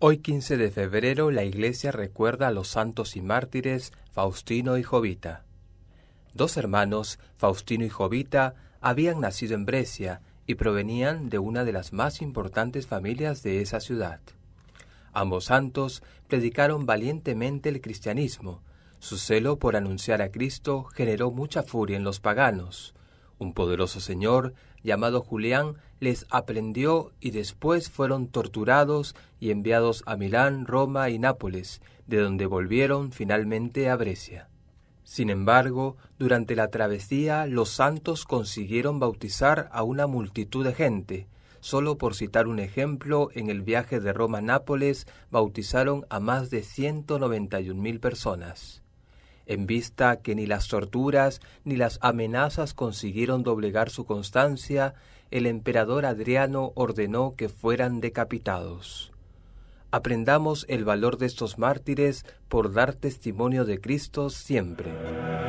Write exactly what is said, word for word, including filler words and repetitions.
Hoy quince de febrero la Iglesia recuerda a los santos y mártires Faustino y Jovita. Dos hermanos, Faustino y Jovita, habían nacido en Brescia y provenían de una de las más importantes familias de esa ciudad. Ambos santos predicaron valientemente el cristianismo. Su celo por anunciar a Cristo generó mucha furia en los paganos. Un poderoso señor llamado Julián les aprendió y después fueron torturados y enviados a Milán, Roma y Nápoles, de donde volvieron finalmente a Brescia. Sin embargo, durante la travesía los santos consiguieron bautizar a una multitud de gente. Solo por citar un ejemplo, en el viaje de Roma a Nápoles bautizaron a más de ciento noventa y un mil personas. En vista que ni las torturas ni las amenazas consiguieron doblegar su constancia, el emperador Adriano ordenó que fueran decapitados. Aprendamos el valor de estos mártires por dar testimonio de Cristo siempre.